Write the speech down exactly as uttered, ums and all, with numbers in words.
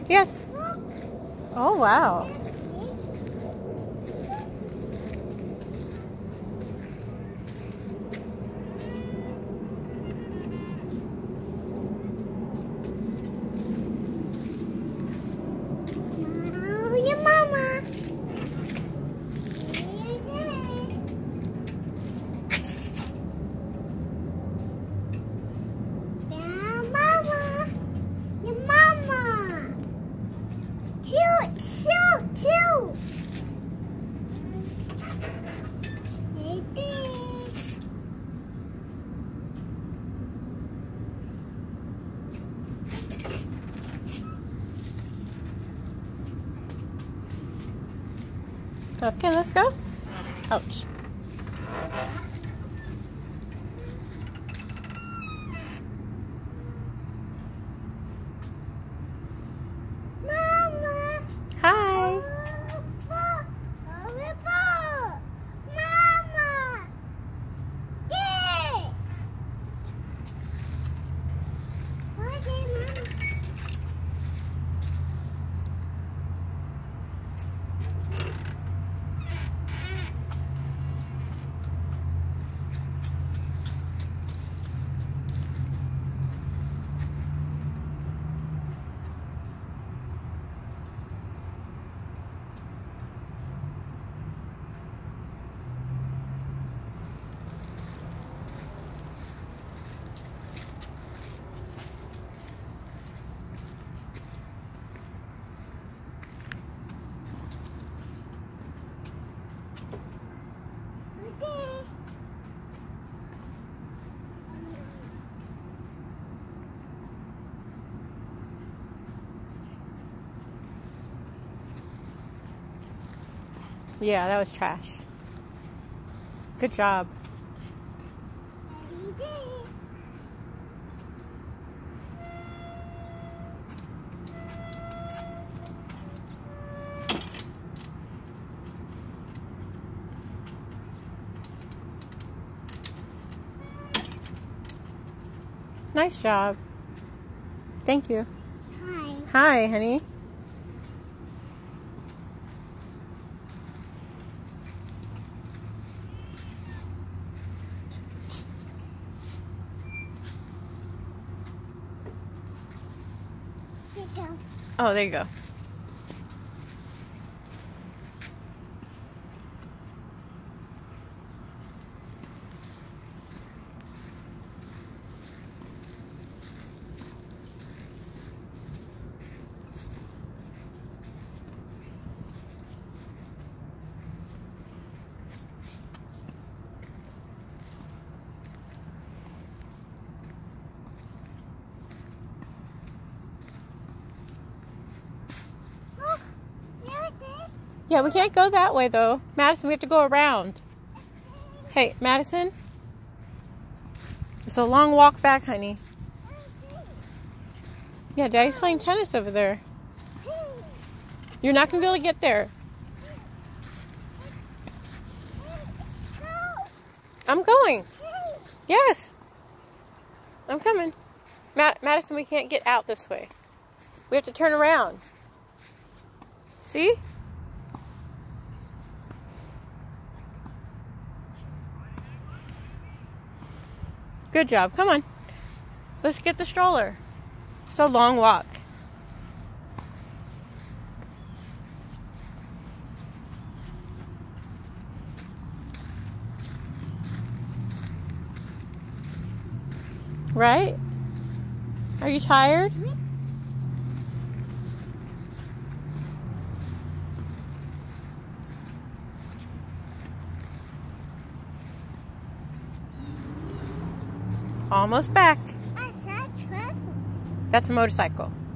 Yes. Oh, wow. Oh, your mama. Yeah, mama. Your mama. Shoot, shoot, shoot. Okay, let's go. Ouch. Mama. Hi. Mama. Yeah. Okay, mama. Okay. Yeah, that was trash. Good job. Nice job. Thank you. Hi. Hi, honey. Here you go. Oh, there you go. Oh, there it is. Yeah, we can't go that way, though. Madison, we have to go around. Hey, Madison. It's a long walk back, honey. Yeah, Daddy's playing tennis over there. You're not going to be able to get there. I'm going. Yes. I'm coming. Ma- Madison, we can't get out this way. We have to turn around. See? Good job. Come on. Let's get the stroller. It's a long walk. Right? Are you tired? Almost back. I saw a truck. That's a motorcycle.